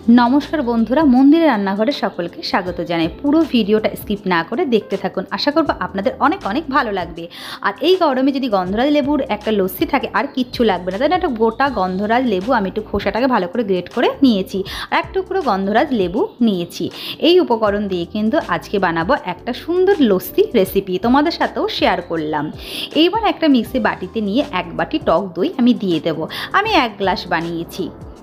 नमस्कार बंधुरा मंदिरे रान्नाघरे सकलके स्वागत जानाई। पुरो भिडियोटा स्किप ना करे देखते थाकुन, आशा करब आपनादेर अनेक अनेक भालो लागबे। और এই গরমে যদি গন্ধরাজ লেবুর একটা লস্যি থাকে আর কিচ্ছু লাগবে না। তাই একটা গোটা গন্ধরাজ লেবু আমি একটু খোসাটাকে ভালো করে গ্রেট করে নিয়েছি আর এক টুকরো গন্ধরাজ লেবু নিয়েছি। এই উপকরণ দিয়ে কিন্তু আজকে বানাবো একটা সুন্দর লস্যি রেসিপি, তোমাদের সাথেও শেয়ার করলাম। এইবার একটা মিক্সি বাটিতে নিয়ে এক বাটি টক দই আমি দিয়ে দেব। আমি 1 গ্লাস বানিয়েছি,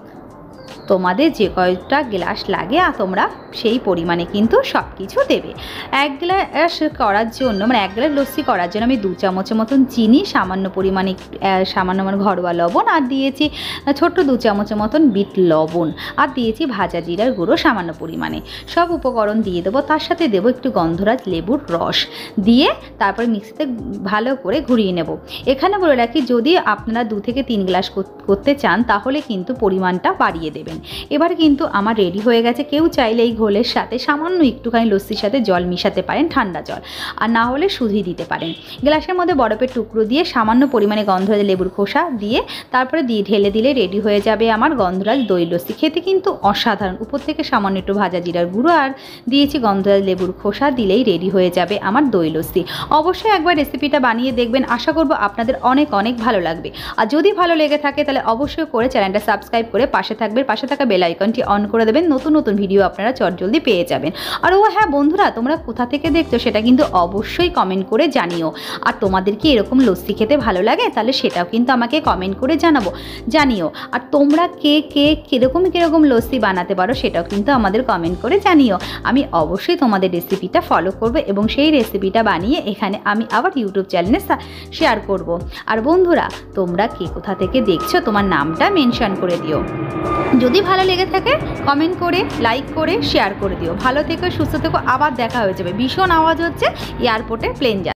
তোমাদের যে কয়টা গ্লাস লাগে তোমরা সেই পরিমাণে কিন্তু সব কিছু দেবে। 1 গ্লাস করার জন্য মানে 1 গ্লাস লস্যি করার জন্য আমি 2 চামচের মতন চিনি, সামান্য পরিমাণে সামান্য ঘরোয়া লবণ আর দিয়েছি ছোট্ট 2 চামচের মতন বিট লবণ আর দিয়েছি ভাজা জিরার গুঁড়ো সামান্য পরিমাণে। সব উপকরণ দিয়ে দেবো, তার সাথে দেবো একটু গন্ধরাজ লেবুর রস দিয়ে তারপরে মিক্সিতে ভালো করে ঘুরিয়ে নেব। এখানে বলে রাখি, যদি আপনারা 2 থেকে 3 গ্লাস করতে চান তাহলে কিন্তু পরিমাণটা বাড়িয়ে দেবেন। এবার কিন্তু আমার রেডি হয়ে গেছে। কেউ চাইলে এই ঘোলের সাথে সামান্য একটুখানি লস্যির সাথে জল মিশাতে পারেন, ঠান্ডা জল, আর না হলে সুজি দিতে পারেন। গ্লাসের মধ্যে বরফের টুকরো দিয়ে সামান্য পরিমাণে গন্ধরাজ লেবুর খোসা দিয়ে তারপরে ঢেলে দিলে রেডি হয়ে যাবে আমার গন্ধরাজ দই লস্যি। খেতে কিন্তু অসাধারণ। উপর থেকে সামান্য একটু ভাজা জিরার গুঁড়ো আর দিয়েছি গন্ধরাজ লেবুর খোসা, দিলেই রেডি হয়ে যাবে আমার দই লস্যি। অবশ্যই একবার রেসিপিটা বানিয়ে দেখবেন, আশা করব আপনাদের অনেক অনেক ভালো লাগবে। আর যদি ভালো লেগে থাকে তাহলে অবশ্যই করে চ্যানেলটা সাবস্ক্রাইব করে পাশে থাকবেন, পাশে থাকা বেল আইকনটি অন করে দেবেন, নতুন নতুন ভিডিও আপনারা চটজলদি পেয়ে যাবেন। আর হ্যাঁ বন্ধুরা, তোমরা কোথা থেকে দেখছো সেটা কিন্তু অবশ্যই কমেন্ট করে জানিও। আর তোমাদের কি এরকম লস্যি খেতে ভালো লাগে তাহলে সেটাও কিন্তু আমাকে কমেন্ট করে জানিও। আর তোমরা কে কিরকম লস্যি বানাতে পারো সেটাও কিন্তু আমাদের কমেন্ট করে জানিও। আমি অবশ্যই তোমাদের রেসিপিটা ফলো করব এবং সেই রেসিপিটা বানিয়ে এখানে আমি আবার ইউটিউব চ্যানেলে শেয়ার করব। আর বন্ধুরা, তোমরা কে কোথা থেকে দেখছো তোমার নামটা মেনশন করে দিও। যদি ভালো লেগে থাকে কমেন্ট করে, লাইক করে, শেয়ার করে দিও। ভালো থেকো, সুস্থ থেকো, আবার দেখা হয়ে যাবে। ভীষণ আওয়াজ হচ্ছে, এয়ারপোর্টে প্লেন যাচ্ছে।